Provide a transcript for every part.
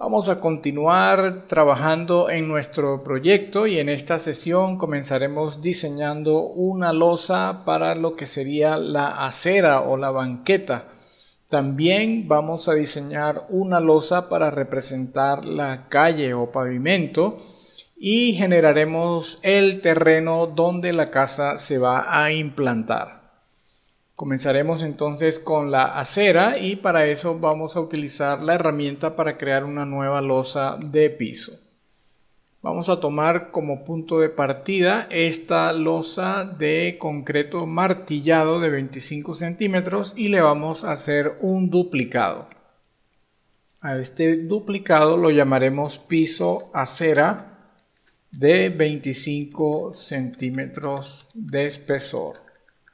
Vamos a continuar trabajando en nuestro proyecto y en esta sesión comenzaremos diseñando una losa para lo que sería la acera o la banqueta. También vamos a diseñar una losa para representar la calle o pavimento y generaremos el terreno donde la casa se va a implantar. Comenzaremos entonces con la acera y para eso vamos a utilizar la herramienta para crear una nueva losa de piso. Vamos a tomar como punto de partida esta losa de concreto martillado de 25 centímetros y le vamos a hacer un duplicado. A este duplicado lo llamaremos piso acera de 25 centímetros de espesor.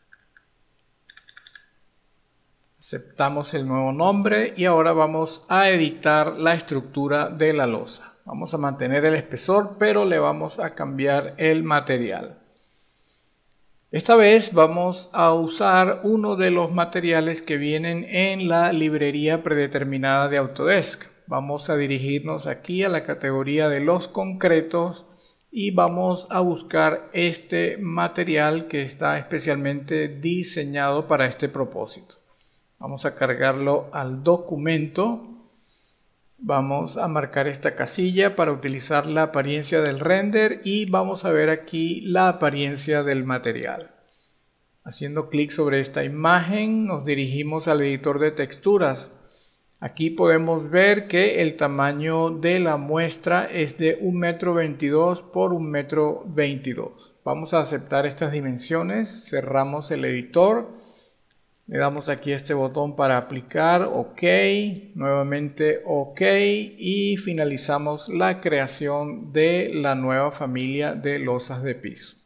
Aceptamos el nuevo nombre y ahora vamos a editar la estructura de la losa. Vamos a mantener el espesor, pero le vamos a cambiar el material. Esta vez vamos a usar uno de los materiales que vienen en la librería predeterminada de Autodesk. Vamos a dirigirnos aquí a la categoría de los concretos y vamos a buscar este material que está especialmente diseñado para este propósito. Vamos a cargarlo al documento. Vamos a marcar esta casilla para utilizar la apariencia del render y vamos a ver aquí la apariencia del material. Haciendo clic sobre esta imagen nos dirigimos al editor de texturas. Aquí podemos ver que el tamaño de la muestra es de 1,22 m por 1,22 m. Vamos a aceptar estas dimensiones, cerramos el editor. Le damos aquí este botón para aplicar, OK, nuevamente OK y finalizamos la creación de la nueva familia de losas de piso.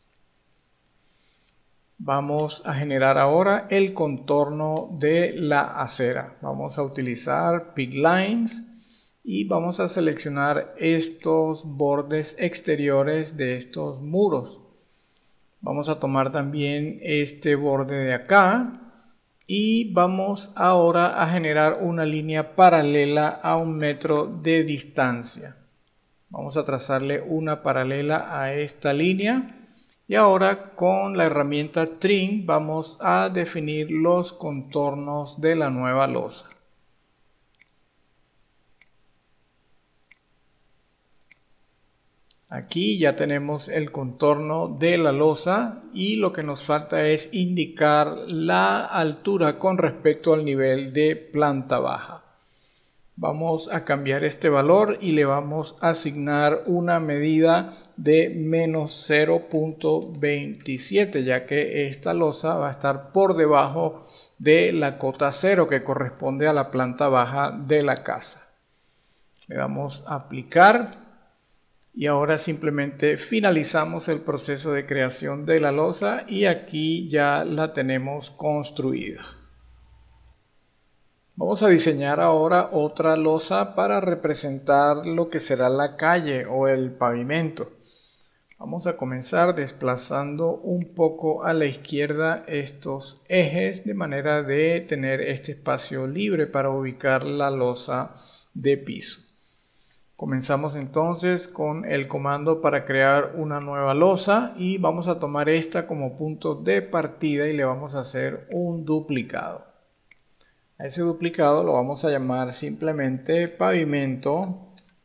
Vamos a generar ahora el contorno de la acera. Vamos a utilizar Pick Lines y vamos a seleccionar estos bordes exteriores de estos muros. Vamos a tomar también este borde de acá. Y vamos ahora a generar una línea paralela a 1 metro de distancia. Vamos a trazarle una paralela a esta línea. Y ahora con la herramienta Trim vamos a definir los contornos de la nueva losa. Aquí ya tenemos el contorno de la losa y lo que nos falta es indicar la altura con respecto al nivel de planta baja. Vamos a cambiar este valor y le vamos a asignar una medida de menos 0,27 ya que esta losa va a estar por debajo de la cota 0 que corresponde a la planta baja de la casa. Le damos a aplicar. Y ahora simplemente finalizamos el proceso de creación de la losa y aquí ya la tenemos construida. Vamos a diseñar ahora otra losa para representar lo que será la calle o el pavimento. Vamos a comenzar desplazando un poco a la izquierda estos ejes de manera de tener este espacio libre para ubicar la losa de piso. Comenzamos entonces con el comando para crear una nueva losa y vamos a tomar esta como punto de partida y le vamos a hacer un duplicado. A ese duplicado lo vamos a llamar simplemente pavimento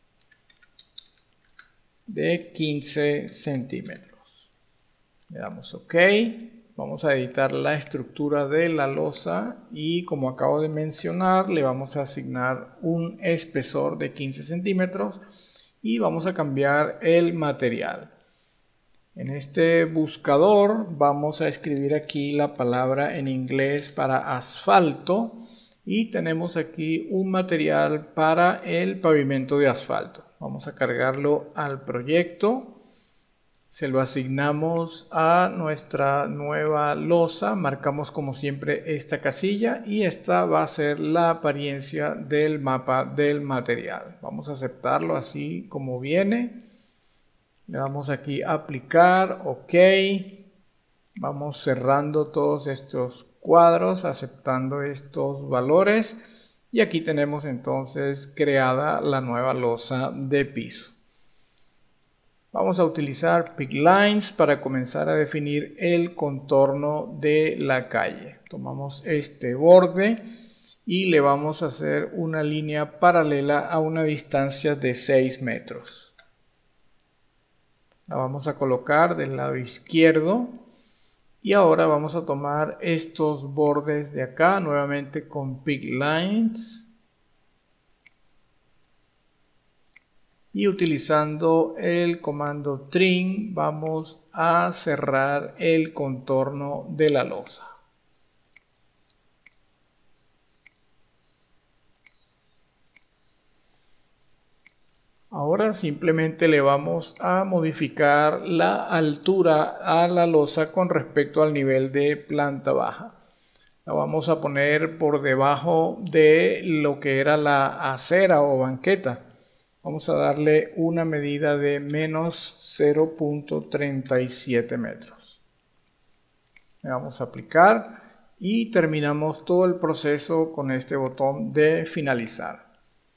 de 15 centímetros. Le damos OK. Vamos a editar la estructura de la losa y como acabo de mencionar le vamos a asignar un espesor de 15 centímetros y vamos a cambiar el material. En este buscador vamos a escribir aquí la palabra en inglés para asfalto y tenemos aquí un material para el pavimento de asfalto. Vamos a cargarlo al proyecto. Se lo asignamos a nuestra nueva losa, marcamos como siempre esta casilla y esta va a ser la apariencia del mapa del material. Vamos a aceptarlo así como viene. Le damos aquí a aplicar, OK. Vamos cerrando todos estos cuadros, aceptando estos valores Y aquí tenemos entonces creada la nueva losa de piso. Vamos a utilizar Pick-Lines para comenzar a definir el contorno de la calle. Tomamos este borde y le vamos a hacer una línea paralela a una distancia de 6 metros. La vamos a colocar del lado izquierdo y ahora vamos a tomar estos bordes de acá nuevamente con Pick-Lines. Y utilizando el comando trim vamos a cerrar el contorno de la losa. Ahora simplemente le vamos a modificar la altura a la losa con respecto al nivel de planta baja. La vamos a poner por debajo de lo que era la acera o banqueta. Vamos a darle una medida de menos 0.37 metros. Le vamos a aplicar y terminamos todo el proceso con este botón de finalizar.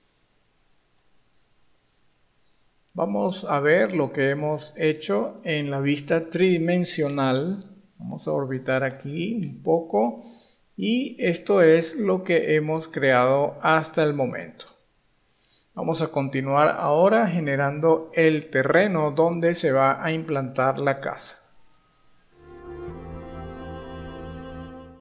Vamos a ver lo que hemos hecho en la vista tridimensional. Vamos a orbitar aquí un poco y esto es lo que hemos creado hasta el momento. Vamos a continuar ahora generando el terreno donde se va a implantar la casa.